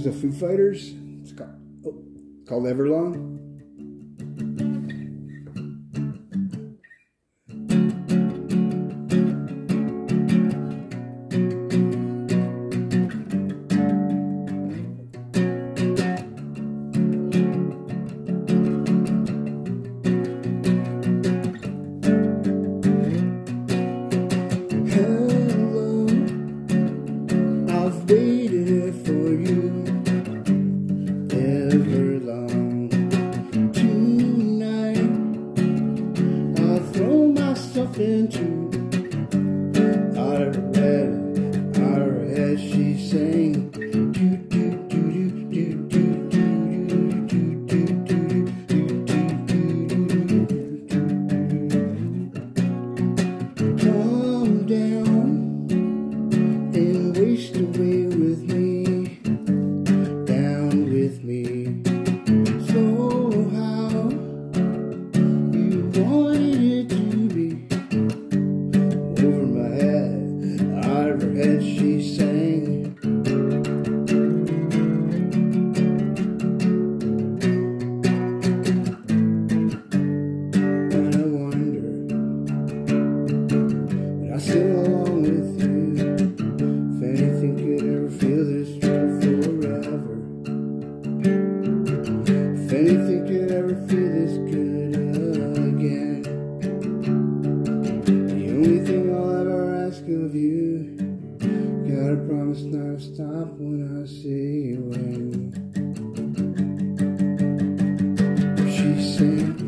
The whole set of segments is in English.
the Foo Fighters. It's called Everlong. Waited for you ever long. Tonight I'll throw myself into our head. She sang do do do do do do do do do. Calm down and waste away with me, down with me. So how you wanted it to be, over my head, out of her head she sang. And I wonder, when I sing along with you, if anything could ever feel this true forever. If anything could ever feel this good again. The only thing I'll ever ask of you, gotta promise not to stop when I see you in. She sang,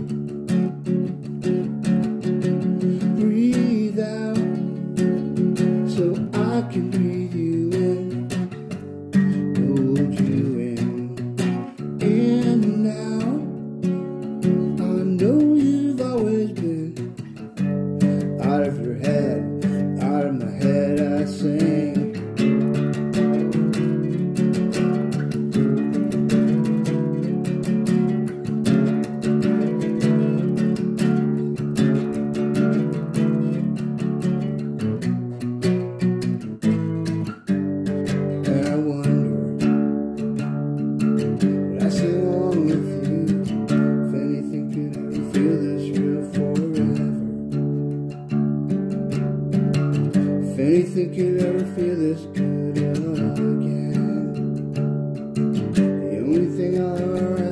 breathe out so I can breathe you in, hold you in. And now I know you've always been out of your head, out of my head I sing. If anything could ever feel this good again, the only thing I'll ever